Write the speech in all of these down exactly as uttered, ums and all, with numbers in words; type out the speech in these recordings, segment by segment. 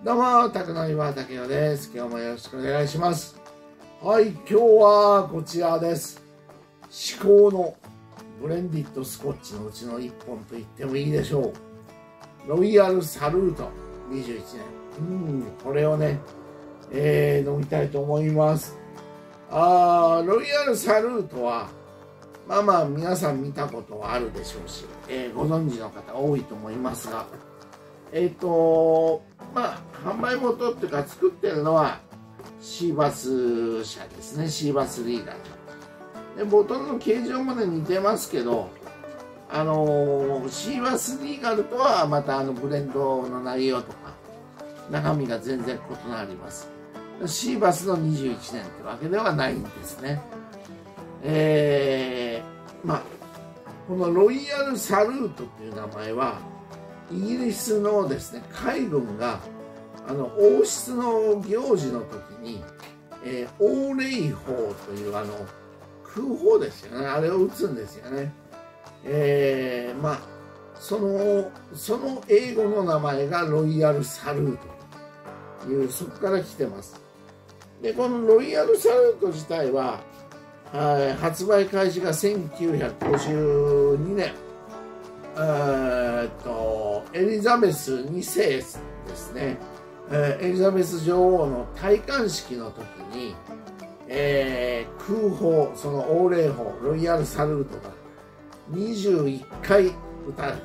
どうも、宅の岩竹雄です。今日もよろしくお願いします。はい、今日はこちらです。至高のブレンディッドスコッチのうちの一本と言ってもいいでしょう。ロイヤルサルートにじゅういちねん。うん、これをね、えー、飲みたいと思います。あー、ロイヤルサルートは、まあまあ皆さん見たことはあるでしょうし、えー、ご存知の方多いと思いますが、えっ、ー、とまあ販売元っていうか作ってるのはシーバス社ですね。シーバスリーガルで、ボトルの形状まで似てますけど、あのー、シーバスリーガルとはまたあのブレンドの内容とか中身が全然異なります。シーバスのにじゅういちねんってわけではないんですね。えー、まあこのロイヤルサルートっていう名前はイギリスのですね海軍があの王室の行事の時に、えー、オーレイ砲というあの空砲ですよね、あれを撃つんですよね。えー、まあそのその英語の名前がロイヤルサルートという、そこから来てます。でこのロイヤルサルート自体は発売開始がせんきゅうひゃくごじゅうにねん、えー、っとエリザベスにせいですね、えー、エリザベス女王の戴冠式の時に、えー、空砲、そのオーレイ砲ロイヤルサルートがにじゅういっかい撃たれたんです。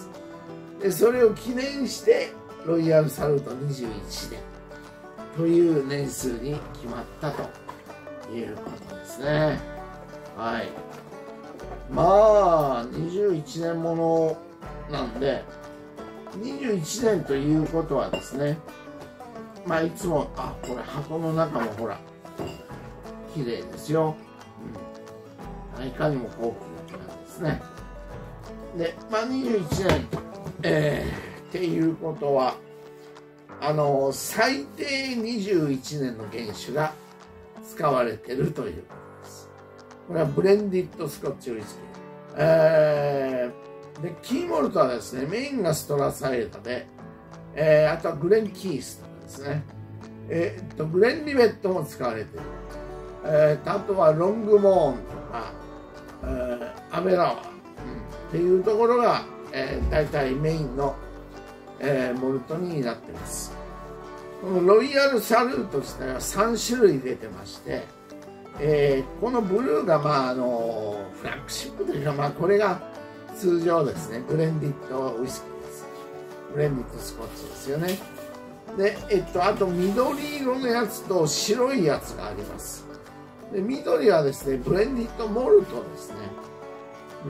でそれを記念してロイヤルサルートにじゅういちねんという年数に決まったということですね。はい。まあにじゅういちねんものなんで、にじゅういちねんということはですね、まあいつも、あ、これ箱の中もほら綺麗ですよ。うん、いかにも高級なんですね。で、まあにじゅういちねん、えー、っていうことはあの最低にじゅういちねんの原酒が使われているということです。これはブレンディッドスコッチウイスキー。えー、でキーモルトはですね、メインがストラサイレタで、えー、あとはグレンキースとかですね、えー、っとグレンリベットも使われている。えー、あとはロングモーンとか、えー、アベラワー、うん、っていうところが、えー、大体メインの、えー、モルトになっています。このロイヤルサルート自体はさんしゅるい出てまして、えー、このブルーが、まあ、あのフラッグシップというか、まあ、これが通常ですね、ブレンディッドウイスキーです。ブレンディッドスコッチですよね。で、えっと、あと緑色のやつと白いやつがあります。で緑はですね、ブレンディッドモルトですね。うん、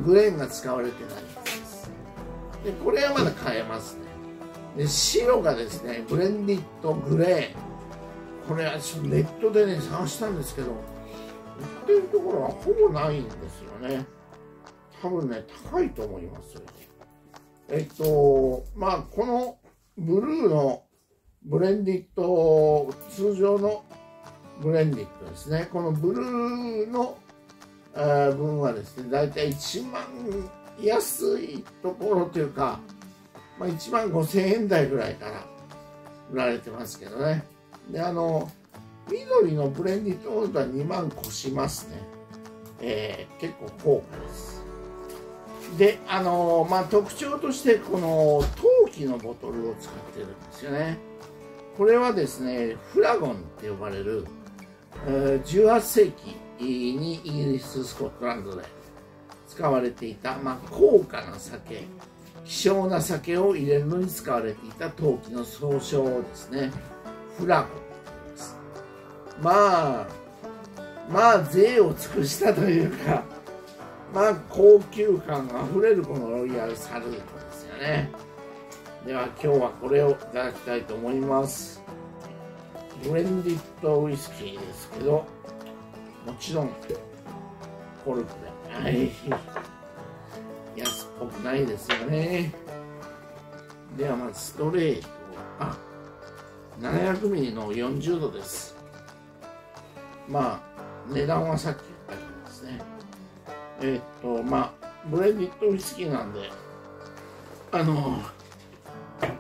グレーンが使われてないやつです。で、これはまだ買えますね。で白がですね、ブレンディッドグレーン。これはネットでね探したんですけど、売ってるところはほぼないんですよね。多分ね高いと思いますよ。えっとまあこのブルーのブレンディッド、通常のブレンディッドですね、このブルーの分はですね、だいたいいちまん安いところというか、まあ、いちまんごせんえん台ぐらいから売られてますけどね。で、あの、緑のブレンディッドモルトはにまん越しますね。えー、結構高価です。で、あの、まあ、特徴として、この陶器のボトルを使ってるんですよね。これはですね、フラゴンって呼ばれる、えー、じゅうはっせいきにイギリス、スコットランドで使われていた、まあ、高価な酒、希少な酒を入れるのに使われていた陶器の総称ですね。フラゴンです。まあまあ贅を尽くしたというか、まあ高級感あふれるこのロイヤルサルートですよね。では今日はこれをいただきたいと思います。ブレンディッドウイスキーですけど、もちろんコルクで、はい、安っぽくないですよね。ではまずストレート、あ、ななひゃくミリのよんじゅうどです。まあ値段はさっき言ったようですね。えー、っとまあブレンディッドウイスキーなんで、あの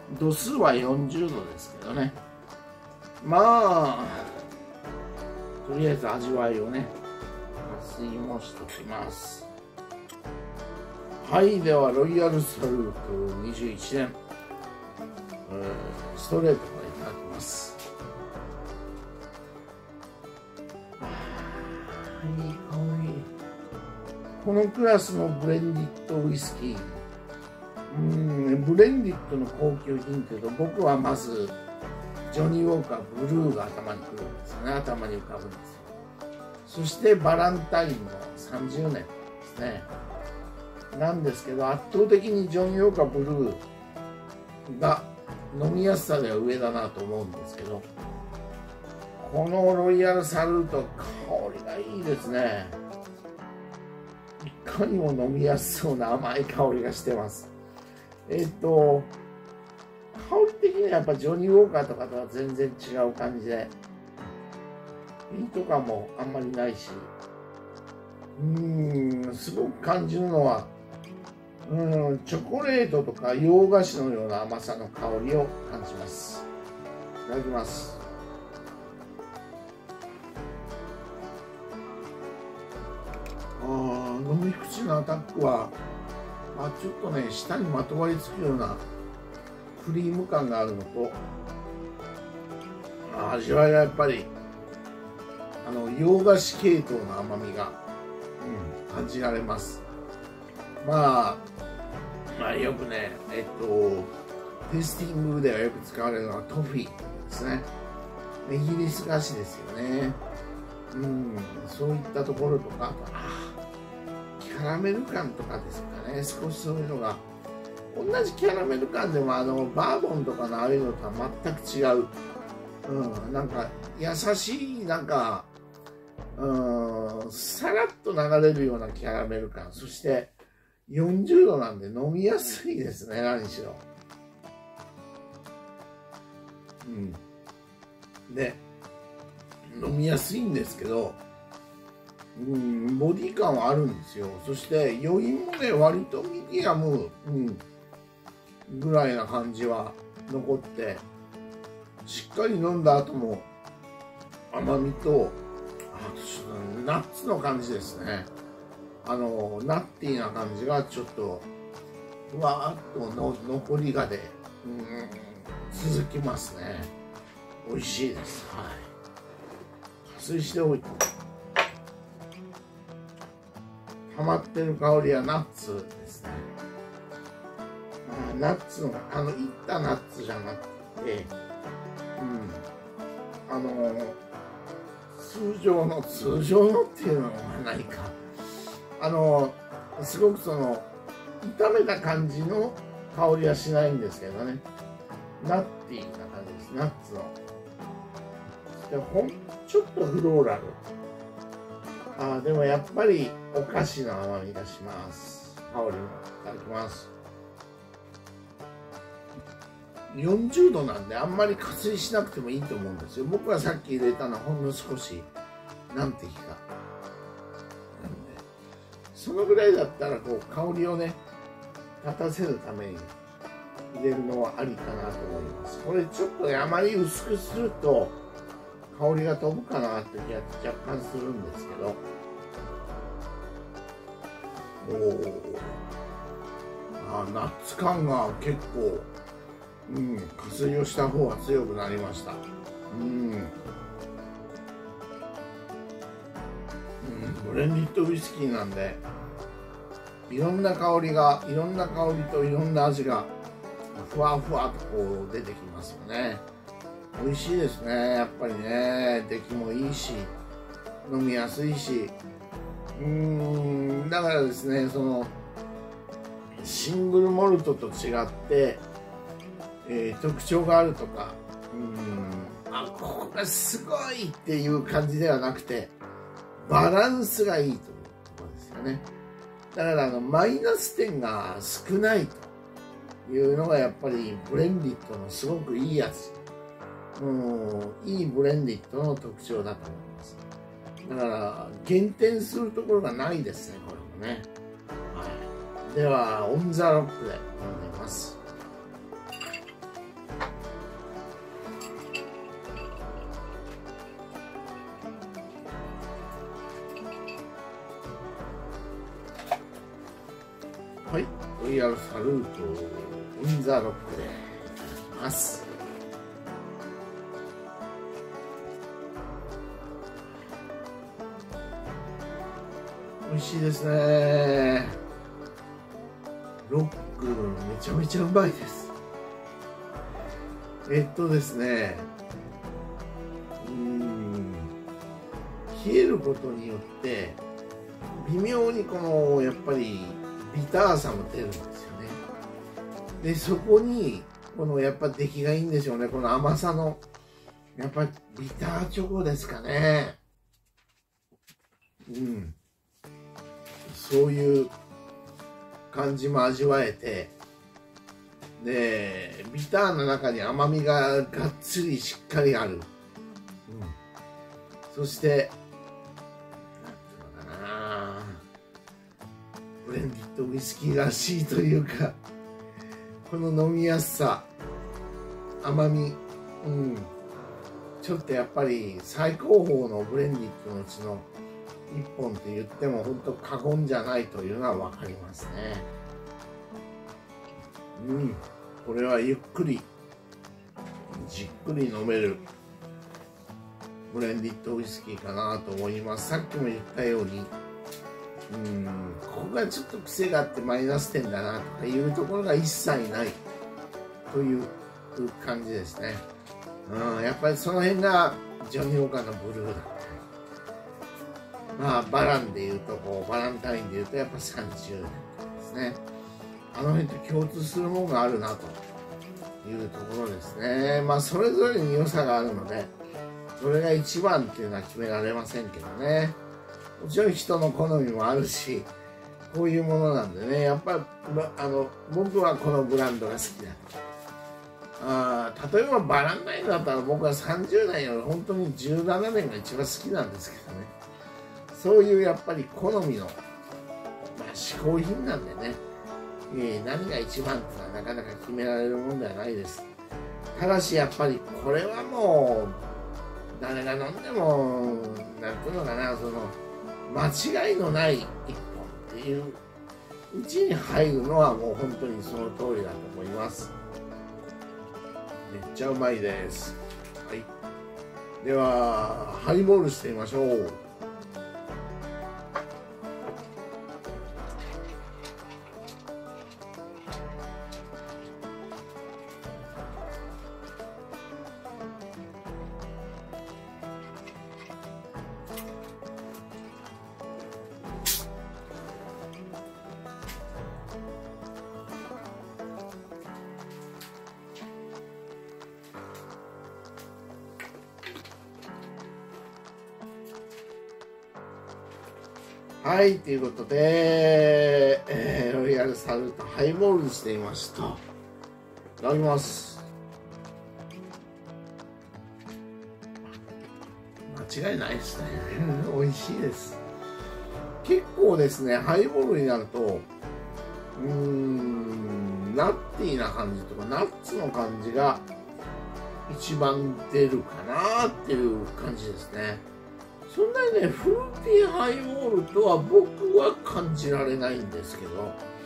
度数はよんじゅうどですけどね。まあとりあえず味わいをね加水もしておきます。はい、ではロイヤルサルートにじゅういちねん、えー、ストレートからいただきます。いい香り。このクラスのブレンディットウイスキー、うんブレンディットの高級品というと、僕はまずジョニーウォーカーブルーが頭にくるんですよね。頭に浮かぶんですよ。そしてバランタインのさんじゅうねんですね。なんですけど、圧倒的にジョニーウォーカーブルーが飲みやすさでは上だなと思うんですけど、このロイヤルサルート、香りがいいですね。いかにも飲みやすそうな甘い香りがしてます。えっと香り的にはやっぱジョニーウォーカーとかとは全然違う感じで、ピンとかもあんまりないし、うーんすごく感じるのは、うんチョコレートとか洋菓子のような甘さの香りを感じます。いただきます。あー飲み口のアタックは、まあ、ちょっとね舌にまとわりつくようなクリーム感があるのと、味わいがやっぱりあの洋菓子系統の甘みが、うん、感じられます。まあ、まあよくねえっとテイスティングではよく使われるのはトフィーですね。イギリス菓子ですよね。うんそういったところとか、あとあキャラメル感とかですかね。少しそういうのが、同じキャラメル感でもあのバーボンとかのああいうのとは全く違う、うん、なんか優しい、なんかうんさらっと流れるようなキャラメル感、そしてよんじゅうどなんで飲みやすいですね。何しろ、うん、で飲みやすいんですけど、うん、ボディ感はあるんですよ。そして余韻もね割とミディアム、うん、ぐらいな感じは残って、しっかり飲んだ後も甘みと、あとナッツの感じですね。あのナッティーな感じがちょっとふわーっとの残りがで、うん、続きますね。美味しいです。はい、加水しておいて溜まってる香りはナッツですね。あナッツのあのいったナッツじゃなくて、うん、あの通常の通常のっていうのはないか、あのすごくその炒めた感じの香りはしないんですけどね、ナッティーな感じです。ナッツのでほんちょっとフローラル、あでもやっぱりお菓子の甘みがします。香りもいただきます。よんじゅうどなんであんまり加水しなくてもいいと思うんですよ。僕はさっき入れたのはほんの少しなんていうかなんで、そのぐらいだったらこう香りをね立たせるために入れるのはありかなと思います。これちょっとねあまり薄くすると香りが飛ぶかなって気が若干するんですけど、おおあナッツ感が結構、うん、加水をした方が強くなりました。うん、うん、ブレンディットウイスキーなんでいろんな香りがいろんな香りといろんな味がふわふわとこう出てきますよね。美味しいですね。やっぱりね出来もいいし飲みやすいし、うーんだからですね、そのシングルモルトと違って、えー、特徴があるとか、うーんあここがすごいっていう感じではなくて、バランスがいいというところですよね。だからあのマイナス点が少ないというのがやっぱりブレンディットのすごくいいやつ、うんいいブレンディットの特徴だと思います。だから減点するところがないですね、これもね。はい、ではオンザロックで飲んでみます。 はい、ロイヤルサルートオンザロックでいただきます。美味しいですね。ロックめちゃめちゃうまいです。えっとですね、うーん、冷えることによって微妙にこのやっぱりビターさも出るんですよね。でそこにこのやっぱ出来がいいんでしょうね。この甘さのやっぱりビターチョコですかね。うん、そういう感じも味わえて、でビターの中に甘みががっつりしっかりある、うん、そしてなんていうのかな、ブレンディッドウイスキーらしいというか、この飲みやすさ、甘み、うん、ちょっとやっぱり最高峰のブレンディッドのうちのいっぽんって言っても本当過言じゃないというのは分かりますね。うん、これはゆっくりじっくり飲めるブレンディッドウイスキーかなと思います。さっきも言ったように、うん、ここがちょっと癖があってマイナス点だなとかいうところが一切ないという感じですね。うん、やっぱりその辺がジョニー・ウォーカーのブルーだったり、まあバランでいうとこうバランタインでいうとやっぱさんじゅうねんですね。あの辺と共通するものがあるなというところですね。まあそれぞれに良さがあるので、どれが一番っていうのは決められませんけどね。もちろん人の好みもあるし、こういうものなんでね、やっぱりあの僕はこのブランドが好きだと。あ例えばバランタインだったら僕はさんじゅうねんより本当にじゅうななねんが一番好きなんですけどね。そういうやっぱり好みの、まあ、嗜好品なんでね、えー、何が一番ってのはなかなか決められるものではないです。ただしやっぱりこれはもう誰が飲んでもなんていうのかな、その間違いのない一本っていううちに入るのはもう本当にその通りだと思います。めっちゃうまいです。はい、ではハイボールしてみましょう。はい、ということで、えー、ロイヤルサルートハイボールにしてみました。いただきます。間違いないですね。美味しいです。結構ですね、ハイボールになると、うーん、ナッティーな感じとか、ナッツの感じが一番出るかなっていう感じですね。そんなにね、フルーティーハイボールとは僕は感じられないんですけど、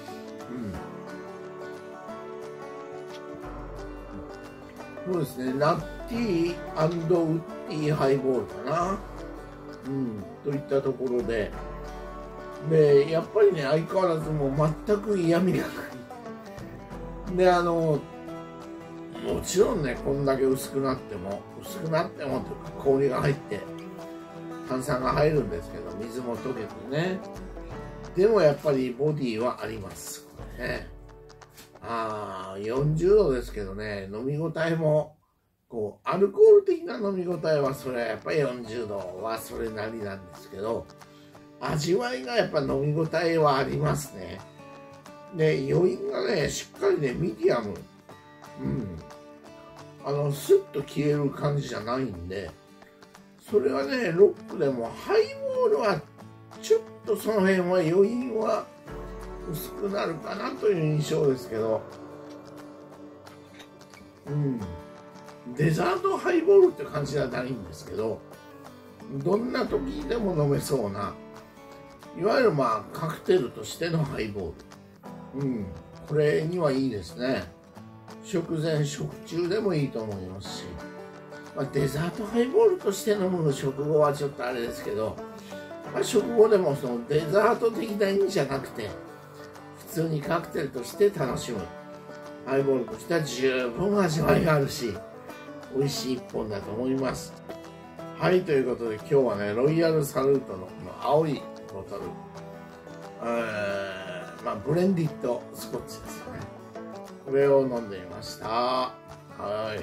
うん、そうですね、ナッティー&ウッディーハイボールかな、うん、といったところで、で、やっぱりね、相変わらずもう全く嫌味がない。で、あの、もちろんね、こんだけ薄くなっても、薄くなってもというか氷が入って、炭酸が入るんですけど、水も溶けてね。でもやっぱりボディはあります。これね。ああ、よんじゅうどですけどね、飲み応えも、こう、アルコール的な飲み応えは、それはやっぱりよんじゅうどはそれなりなんですけど、味わいがやっぱ飲み応えはありますね。で、余韻がね、しっかりね、ミディアム。うん。あの、スッと消える感じじゃないんで、それはね、ロックでもハイボールはちょっとその辺は余韻は薄くなるかなという印象ですけど、うん、デザートハイボールって感じではないんですけど、どんな時でも飲めそうな、いわゆるまあカクテルとしてのハイボールうん、これにはいいですね。食前食中でもいいと思いますし、まあ、デザートハイボールとして飲む食後はちょっとあれですけど、まあ、食後でもそのデザート的な意味じゃなくて普通にカクテルとして楽しむハイボールとしては十分味わいがあるし美味しい一本だと思います。はい、ということで今日はねロイヤルサルートのこの青いボトル、えーまあ、ブレンディッドスコッチですよね。これを飲んでみました。はい、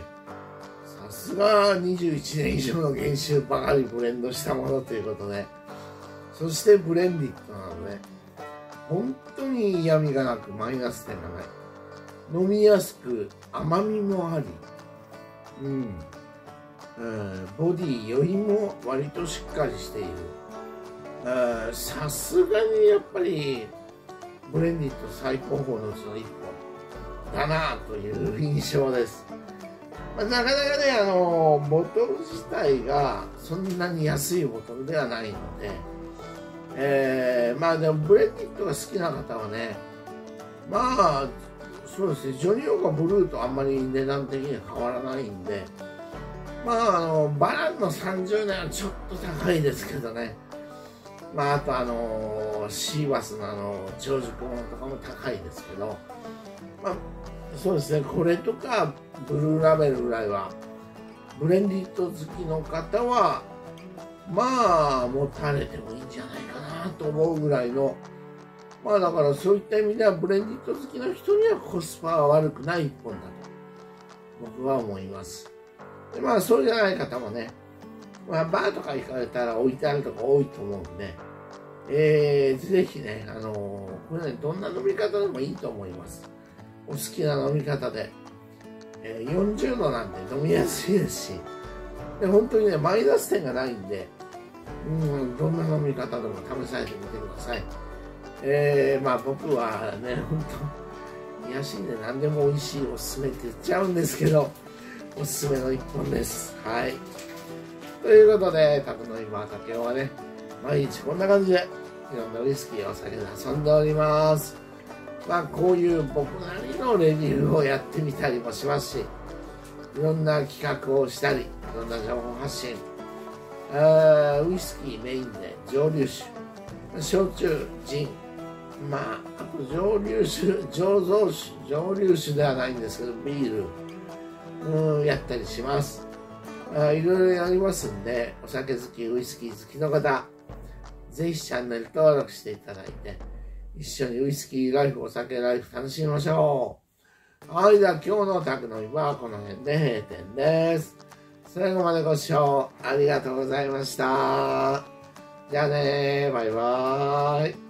さすがにじゅういちねん以上の原酒ばかりブレンドしたものということで、そしてブレンディッドなので本当に嫌味がなくマイナス点がない、飲みやすく甘みもあり、うん、えー、ボディ余韻も割としっかりしている。さすがにやっぱりブレンディッド最高峰のうちのいっぽんだなという印象です。まあ、なかなかねあのボトル自体がそんなに安いボトルではないので、えー、まあでもブレンディッドが好きな方はね、まあそうですね、ジョニー・ウォーカーブルーとあんまり値段的には変わらないんで、まああのバランのさんじゅうねんはちょっと高いですけどね、まああとあのシーバスのあの長寿コーンとかも高いですけど、まあそうですね、これとかブルーラベルぐらいはブレンディッド好きの方はまあ持たれてもいいんじゃないかなと思うぐらいの、まあだからそういった意味ではブレンディッド好きの人にはコスパは悪くない一本だと僕は思います。でまあそうじゃない方もね、まあ、バーとか行かれたら置いてあるとか多いと思うんで、えー、ぜひね、あのー、これねどんな飲み方でもいいと思います。お好きな飲み方で、えー、よんじゅうどなんで飲みやすいですし、で本当にねマイナス点がないんで、うん、どんな飲み方でも試されてみてください。えー、まあ僕はね本当癒しいんで何でも美味しいおすすめって言っちゃうんですけど、おすすめの一本です。はい、ということで宅の今竹雄はね毎日こんな感じでいろんなウイスキーをお酒で遊んでおります。まあこういう僕なりのレビューをやってみたりもしますし、いろんな企画をしたりいろんな情報発信、ウイスキーメインで蒸留酒、焼酎、ジン、まああと蒸留酒、醸造酒、蒸留酒ではないんですけどビール、うん、やったりします。あいろいろやりますんで、お酒好き、ウイスキー好きの方ぜひチャンネル登録していただいて一緒にウイスキーライフ、お酒ライフ楽しみましょう。はい、では今日の宅の今はこの辺で閉店です。最後までご視聴ありがとうございました。じゃあねー、バイバーイ。